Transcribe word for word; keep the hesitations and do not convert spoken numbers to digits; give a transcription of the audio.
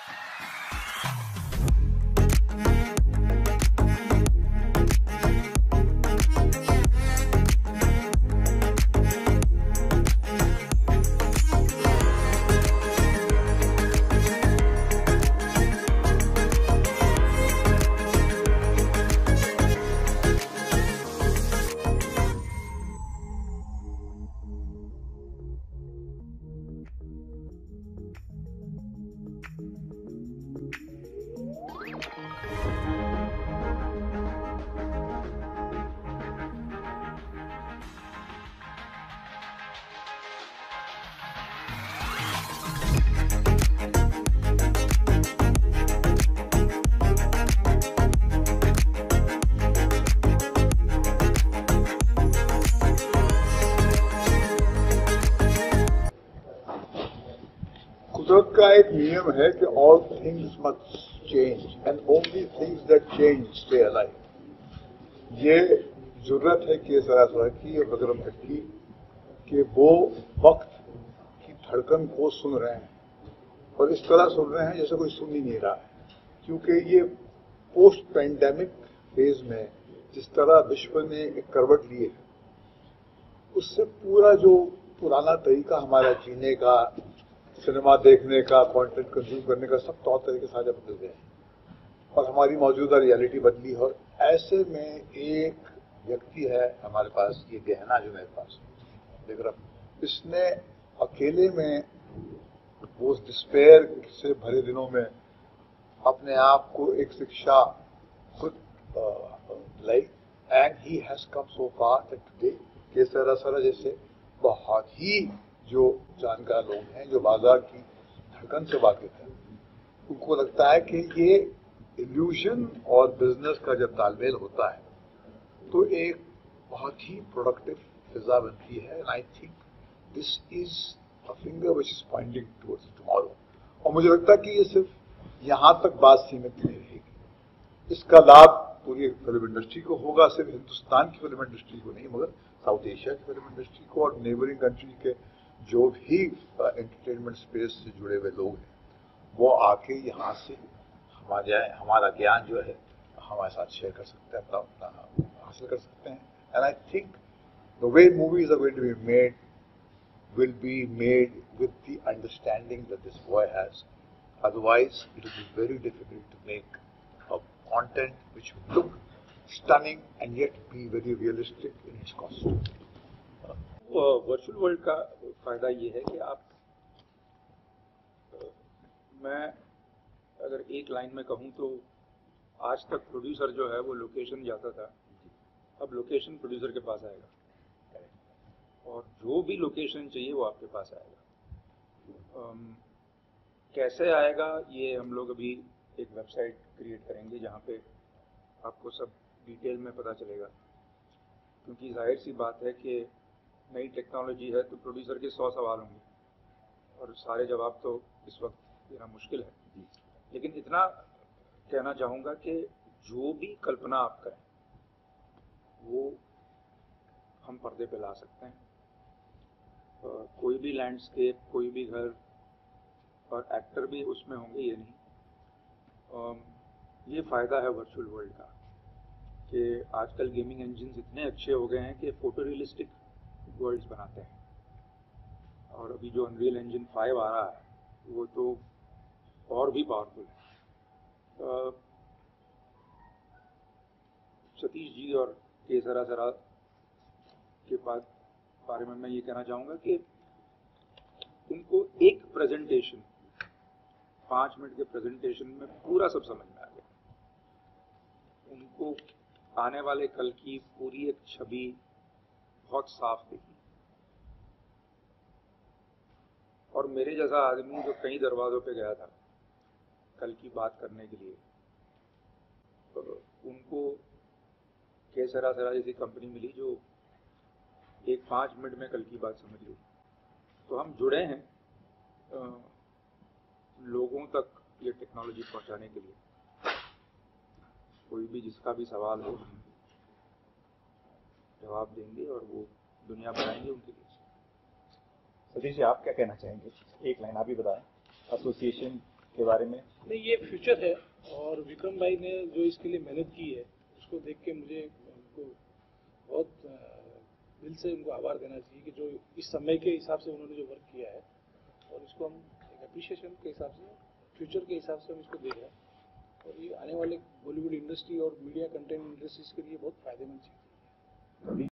कुदरत का एक नियम है कि all things must change and only things that change stay alive. ये जरूरत है कि सरासर की और बगरम तक की कि वो वक्त की धड़कन को सुन रहे हैं और इस तरह सुन रहे हैं जैसे कोई सुन ही नहीं रहा है, क्योंकि ये पोस्ट पैंडेमिक फेज में जिस तरह विश्व ने एक करवट ली है उससे पूरा जो पुराना तरीका हमारा जीने का, सिनेमा देखने का, कंटेंट कंज्यूम करने का, सब तौर तरीके साझा बदल गए हैं और हमारी मौजूदा रियलिटी बदली है। और ऐसे में एक व्यक्ति है हमारे पास, ये गहना जो मेरे पास देख रहा, इसने अकेले में वो डिस्पेयर से भरे दिनों में अपने आप को एक शिक्षा खुद लाई and he has come so far that today के सरा सरा जैसे बहुत ही जो जानकार लोग हैं, जो बाजार की धड़कन से वाकिफ हैं, उनको लगता है कि ये इल्यूजन और बिजनेस का जब तालमेल होता है तो एक बहुत ही प्रोडक्टिव फिजा बनती है। And I think this is a finger which is pointing towards tomorrow. और मुझे लगता है कि ये सिर्फ यहाँ तक बात सीमित नहीं रहेगी, इसका लाभ पूरी फिल्म इंडस्ट्री को होगा, सिर्फ हिंदुस्तान की फिल्म इंडस्ट्री को नहीं मगर साउथ एशिया की फिल्म इंडस्ट्री को और नेबरिंग कंट्री के जो भी एंटरटेनमेंट स्पेस से जुड़े हुए लोग हैं वो आके यहाँ से हमारे हमारा ज्ञान जो है हमारे साथ शेयर कर सकते हैं, अपना अपना हासिल कर सकते हैं। And I think the way movies are going to be made will be made with the understanding that this boy has. Otherwise, it will be very difficult to make a content which will look stunning and yet be very realistic in its costume. Virtual world का फायदा ये है कि आप, मैं अगर एक line में कहूँ तो आज तक प्रोड्यूसर जो है वो लोकेशन जाता था, अब लोकेशन प्रोड्यूसर के पास आएगा और जो भी लोकेशन चाहिए वो आपके पास आएगा। um, कैसे आएगा ये हम लोग अभी एक वेबसाइट क्रिएट करेंगे जहाँ पे आपको सब डिटेल में पता चलेगा, क्योंकि जाहिर सी बात है कि नई टेक्नोलॉजी है तो प्रोड्यूसर के सौ सवाल होंगे और सारे जवाब तो इस वक्त देना मुश्किल है। लेकिन इतना कहना चाहूँगा कि जो भी कल्पना आप करें वो हम पर्दे पे ला सकते हैं। Uh, कोई भी लैंडस्केप, कोई भी घर, और एक्टर भी उसमें होंगे ये नहीं। uh, ये फ़ायदा है वर्चुअल वर्ल्ड का कि आजकल गेमिंग इंजिन्स इतने अच्छे हो गए हैं कि फ़ोटो रियलिस्टिक वर्ल्ड्स बनाते हैं और अभी जो अनरियल इंजन फाइव आ रहा है वो तो और भी पावरफुल है। uh, सतीश जी और के सरा सरा के पास बारे में मैं ये कहना चाहूँगा कि उनको एक प्रेजेंटेशन, पाँच मिनट के प्रेजेंटेशन में पूरा सब समझ में आ गया। उनको आने वाले कल की पूरी एक छवि बहुत साफ दिखी और मेरे जैसा आदमी जो कई दरवाज़ों पे गया था कल की बात करने के लिए, तो उनको के सरा सरा जैसी कंपनी मिली जो एक पाँच मिनट में कल की बात समझ ली। तो हम जुड़े हैं आ, लोगों तक ये टेक्नोलॉजी पहुंचाने के लिए। कोई भी जिसका भी सवाल हो हम जवाब देंगे और वो दुनिया बनाएंगे उनके लिए। सतीश जी, आप क्या कहना चाहेंगे? एक लाइन आप ही बताएं। एसोसिएशन के बारे में? नहीं, ये फ्यूचर है और विक्रम भाई ने जो इसके लिए मेहनत की है उसको देख के मुझे उनको बहुत दिल से उनको आभार देना चाहिए कि जो इस समय के हिसाब से उन्होंने जो वर्क किया है और इसको हम एक अप्रिशिएशन के हिसाब से फ्यूचर के हिसाब से हम इसको देख रहे हैं और ये आने वाले बॉलीवुड इंडस्ट्री और मीडिया कंटेंट इंडस्ट्रीज के लिए बहुत फायदेमंद चीज़ है।